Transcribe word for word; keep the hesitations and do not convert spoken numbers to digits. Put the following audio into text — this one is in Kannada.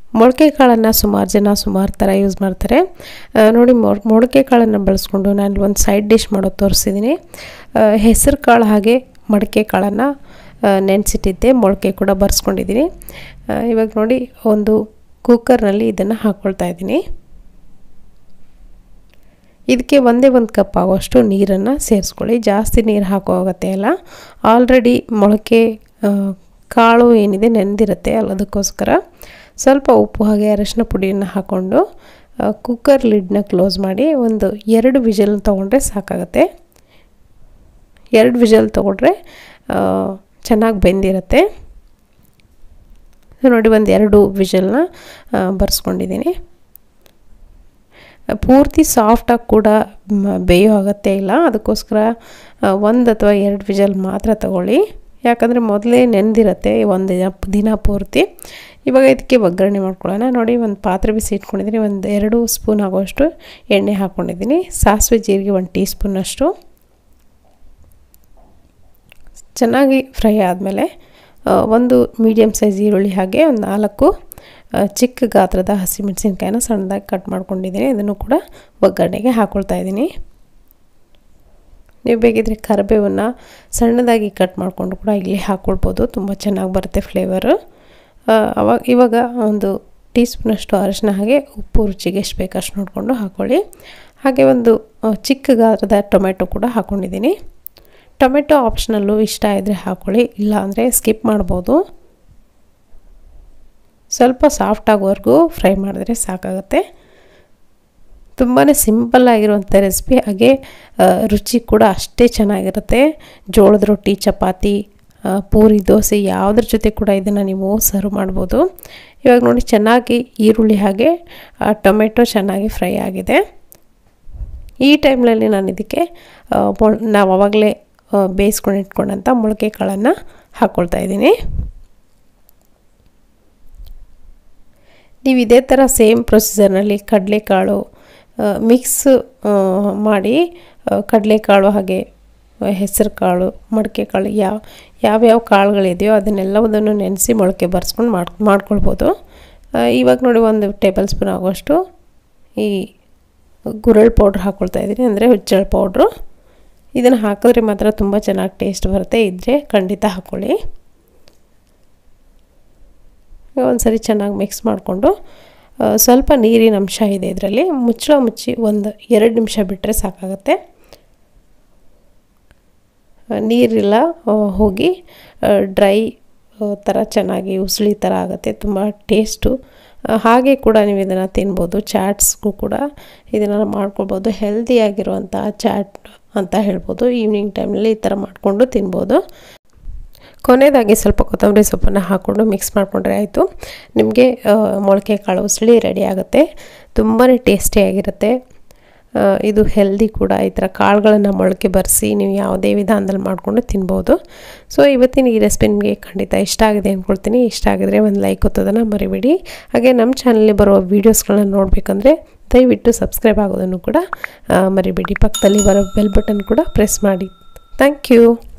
ಮೊಳಕೆ ಕಾಳನ್ನು ಸುಮಾರು ಜನ ಸುಮಾರು ಥರ ಯೂಸ್ ಮಾಡ್ತಾರೆ. ನೋಡಿ ಮೊಳಕೆ ಕಾಳನ್ನು ಬಳಸ್ಕೊಂಡು ನಾನು ಒಂದು ಸೈಡ್ ಡಿಶ್ ಮಾಡೋದು ತೋರಿಸಿದ್ದೀನಿ. ಹೆಸರು ಕಾಳು ಹಾಗೆ ಮಡಕೆ ಕಾಳನ್ನು ನೆನೆಸಿಟ್ಟಿದ್ದೆ, ಮೊಳಕೆ ಕೂಡ ಬರ್ಸ್ಕೊಂಡಿದ್ದೀನಿ. ಇವಾಗ ನೋಡಿ ಒಂದು ಕುಕ್ಕರ್ನಲ್ಲಿ ಇದನ್ನು ಹಾಕ್ಕೊಳ್ತಾ ಇದ್ದೀನಿ. ಇದಕ್ಕೆ ಒಂದೇ ಒಂದು ಕಪ್ ಆಗೋಷ್ಟು ನೀರನ್ನು ಸೇರಿಸ್ಕೊಳ್ಳಿ. ಜಾಸ್ತಿ ನೀರು ಹಾಕೋ ಅಗತ್ಯ ಇಲ್ಲ. ಆಲ್ರೆಡಿ ಮೊಳಕೆ ಕಾಳು ಏನಿದೆ ನೆನೆದಿರುತ್ತೆ ಅಲ್ಲ, ಅದಕ್ಕೋಸ್ಕರ ಸ್ವಲ್ಪ ಉಪ್ಪು ಹಾಗೆ ಅರಶಿನ ಪುಡಿಯನ್ನು ಹಾಕ್ಕೊಂಡು ಕುಕ್ಕರ್ ಲಿಡ್ನ ಕ್ಲೋಸ್ ಮಾಡಿ ಒಂದು ಎರಡು ವಿಷಲ್ ತೊಗೊಂಡ್ರೆ ಸಾಕಾಗುತ್ತೆ. ಎರಡು ವಿಷಲ್ ತೊಗೊಂಡ್ರೆ ಚೆನ್ನಾಗಿ ಬೆಂದಿರುತ್ತೆ. ನೋಡಿ ಒಂದು ಎರಡು ವಿಷಲ್ನ ಬರ್ಸ್ಕೊಂಡಿದ್ದೀನಿ. ಪೂರ್ತಿ ಸಾಫ್ಟಾಗಿ ಕೂಡ ಬೇಯೋ ಅಗತ್ಯ ಇಲ್ಲ, ಅದಕ್ಕೋಸ್ಕರ ಒಂದು ಅಥವಾ ಎರಡು ವಿಷಲ್ ಮಾತ್ರ ತಗೊಳ್ಳಿ. ಯಾಕಂದರೆ ಮೊದಲೇ ನೆನೆದಿರುತ್ತೆ ಒಂದು ದಿನ ದಿನ ಪೂರ್ತಿ. ಇವಾಗ ಇದಕ್ಕೆ ಒಗ್ಗರಣೆ ಮಾಡ್ಕೊಳ್ಳೋಣ. ನೋಡಿ ಒಂದು ಪಾತ್ರೆ ಬಿಸಿ ಇಟ್ಕೊಂಡಿದ್ದೀನಿ. ಒಂದು ಎರಡು ಸ್ಪೂನ್ ಆಗೋಷ್ಟು ಎಣ್ಣೆ ಹಾಕ್ಕೊಂಡಿದ್ದೀನಿ. ಸಾಸಿವೆ ಜೀರಿಗೆ ಒಂದು ಟೀ ಸ್ಪೂನಷ್ಟು. ಚೆನ್ನಾಗಿ ಫ್ರೈ ಆದಮೇಲೆ ಒಂದು ಮೀಡಿಯಮ್ ಸೈಜ್ ಈರುಳ್ಳಿ ಹಾಗೆ ಒಂದು ನಾಲ್ಕು ಚಿಕ್ಕ ಗಾತ್ರದ ಹಸಿಮೆಣಸಿನ್ಕಾಯಿನ ಸಣ್ಣದಾಗಿ ಕಟ್ ಮಾಡ್ಕೊಂಡಿದ್ದೀನಿ. ಇದನ್ನು ಕೂಡ ಒಗ್ಗರಣೆಗೆ ಹಾಕ್ಕೊಳ್ತಾ ಇದ್ದೀನಿ. ನೀವು ಬೇಕಿದ್ರೆ ಕರಿಬೇವನ್ನು ಸಣ್ಣದಾಗಿ ಕಟ್ ಮಾಡಿಕೊಂಡು ಕೂಡ ಇಲ್ಲಿ ಹಾಕ್ಕೊಳ್ಬೋದು, ತುಂಬ ಚೆನ್ನಾಗಿ ಬರುತ್ತೆ ಫ್ಲೇವರು. ಅವಾಗ ಇವಾಗ ಒಂದು ಟೀ ಸ್ಪೂನಷ್ಟು ಅರಿಶಿನ ಹಾಗೆ ಉಪ್ಪು ರುಚಿಗೆ ಎಷ್ಟು ಬೇಕಷ್ಟು ನೋಡಿಕೊಂಡು ಹಾಕ್ಕೊಳ್ಳಿ. ಹಾಗೆ ಒಂದು ಚಿಕ್ಕ ಗಾತ್ರದ ಟೊಮೆಟೊ ಕೂಡ ಹಾಕ್ಕೊಂಡಿದ್ದೀನಿ. ಟೊಮೆಟೊ ಆಪ್ಷನಲ್ಲು, ಇಷ್ಟ ಇದ್ದರೆ ಹಾಕ್ಕೊಳ್ಳಿ, ಇಲ್ಲ ಅಂದರೆ ಸ್ಕಿಪ್ ಮಾಡ್ಬೋದು. ಸ್ವಲ್ಪ ಸಾಫ್ಟ್ ಆಗೋವರೆಗೂ ಫ್ರೈ ಮಾಡಿದ್ರೆ ಸಾಕಾಗುತ್ತೆ. ತುಂಬಾ ಸಿಂಪಲ್ ಆಗಿರುವಂಥ ರೆಸಿಪಿ, ಹಾಗೆ ರುಚಿ ಕೂಡ ಅಷ್ಟೇ ಚೆನ್ನಾಗಿರುತ್ತೆ. ಜೋಳದ ರೊಟ್ಟಿ, ಚಪಾತಿ, ಪೂರಿ, ದೋಸೆ ಯಾವುದ್ರ ಜೊತೆ ಕೂಡ ಇದನ್ನು ನೀವು ಸರ್ವ್ ಮಾಡ್ಬೋದು. ಇವಾಗ ನೋಡಿ ಚೆನ್ನಾಗಿ ಈರುಳ್ಳಿ ಹಾಗೆ ಟೊಮೆಟೊ ಚೆನ್ನಾಗಿ ಫ್ರೈ ಆಗಿದೆ. ಈ ಟೈಮ್ನಲ್ಲಿ ನಾನು ಇದಕ್ಕೆ ನಾವು ಆವಾಗಲೇ ಬೇಯಿಸ್ಕೊಂಡು ಇಟ್ಕೊಂಡಂಥ ಮೊಳಕೆ ಕಾಳನ್ನು ಹಾಕ್ಕೊಳ್ತಾ ಇದ್ದೀನಿ. ನೀವು ಇದೇ ಥರ ಸೇಮ್ ಪ್ರೊಸೀಜರ್ನಲ್ಲಿ ಕಡಲೆಕಾಳು ಮಿಕ್ಸ್ ಮಾಡಿ, ಕಡಲೆಕಾಳು ಹಾಗೆ ಹೆಸರು ಕಾಳು, ಮಡಕೆ ಕಾಳು, ಯಾವ ಯಾವ್ಯಾವ ಕಾಳುಗಳಿದೆಯೋ ಅದನ್ನೆಲ್ಲವನ್ನು ನೆನೆಸಿ ಮೊಳಕೆ ಬರ್ಸ್ಕೊಂಡು ಮಾಡಿ ಮಾಡ್ಕೊಳ್ಬೋದು. ಇವಾಗ ನೋಡಿ ಒಂದು ಟೇಬಲ್ ಸ್ಪೂನ್ ಆಗೋಷ್ಟು ಈ ಗುರಳ್ ಪೌಡ್ರ್ ಹಾಕ್ಕೊಳ್ತಾ ಇದ್ದೀನಿ, ಅಂದರೆ ಹುಚ್ಚಳ ಪೌಡ್ರು. ಇದನ್ನು ಹಾಕಿದ್ರೆ ಮಾತ್ರ ತುಂಬ ಚೆನ್ನಾಗಿ ಟೇಸ್ಟ್ ಬರುತ್ತೆ. ಇದ್ದರೆ ಖಂಡಿತ ಹಾಕ್ಕೊಳ್ಳಿ. ಒಂದು ಸರಿ ಚೆನ್ನಾಗಿ ಮಿಕ್ಸ್ ಮಾಡಿಕೊಂಡು ಸ್ವಲ್ಪ ನೀರಿನ ಅಂಶ ಇದೆ ಇದರಲ್ಲಿ, ಮುಚ್ಚಳ ಮುಚ್ಚಿ ಒಂದು ಎರಡು ನಿಮಿಷ ಬಿಟ್ಟರೆ ಸಾಕಾಗುತ್ತೆ. ನೀರೆಲ್ಲ ಹೋಗಿ ಡ್ರೈ ಥರ ಚೆನ್ನಾಗಿ ಉಸ್ಲಿ ಥರ ಆಗುತ್ತೆ, ತುಂಬ ಟೇಸ್ಟು. ಹಾಗೆ ಕೂಡ ನೀವು ಇದನ್ನು ತಿನ್ಬೋದು, ಚಾಟ್ಸ್ಗೂ ಕೂಡ ಇದನ್ನು ಮಾಡ್ಕೊಳ್ಬೋದು. ಹೆಲ್ದಿಯಾಗಿರುವಂಥ ಚಾಟ್ ಅಂತ ಹೇಳ್ಬೋದು. ಈವ್ನಿಂಗ್ ಟೈಮ್ನಲ್ಲಿ ಈ ಥರ ಮಾಡಿಕೊಂಡು ತಿನ್ಬೋದು. ಕೊನೆಯದಾಗಿ ಸ್ವಲ್ಪ ಕೊತ್ತಂಬರಿ ಸೊಪ್ಪನ್ನು ಹಾಕ್ಕೊಂಡು ಮಿಕ್ಸ್ ಮಾಡಿಕೊಂಡ್ರೆ ಆಯಿತು. ನಿಮಗೆ ಮೊಳಕೆ ಕಾಳು ಉಸ್ಲಿ ರೆಡಿ ಆಗುತ್ತೆ. ತುಂಬಾ ಟೇಸ್ಟಿಯಾಗಿರುತ್ತೆ. ಇದು ಹೆಲ್ದಿ ಕೂಡ. ಈ ಥರ ಕಾಳುಗಳನ್ನು ಮೊಳಕೆ ಬರೆಸಿ ನೀವು ಯಾವುದೇ ವಿಧಾನದಲ್ಲಿ ಮಾಡಿಕೊಂಡು ತಿನ್ಬೋದು. ಸೊ ಇವತ್ತಿನ ಈ ರೆಸಿಪಿ ನಿಮಗೆ ಖಂಡಿತ ಇಷ್ಟ ಆಗಿದೆ ಅಂದ್ಕೊಳ್ತೀನಿ. ಇಷ್ಟ ಆಗಿದ್ರೆ ಒಂದು ಲೈಕ್ ಒತ್ತೋದನ್ನು ಮರಿಬೇಡಿ. ಹಾಗೆ ನಮ್ಮ ಚಾನಲಲ್ಲಿ ಬರುವ ವೀಡಿಯೋಸ್ಗಳನ್ನ ನೋಡಬೇಕಂದ್ರೆ ದಯವಿಟ್ಟು ಸಬ್ಸ್ಕ್ರೈಬ್ ಆಗೋದನ್ನು ಕೂಡ ಮರಿಬೇಡಿ. ಪಕ್ಕದಲ್ಲಿ ಬರೋ ಬೆಲ್ ಬಟನ್ ಕೂಡ ಪ್ರೆಸ್ ಮಾಡಿ. Thank you.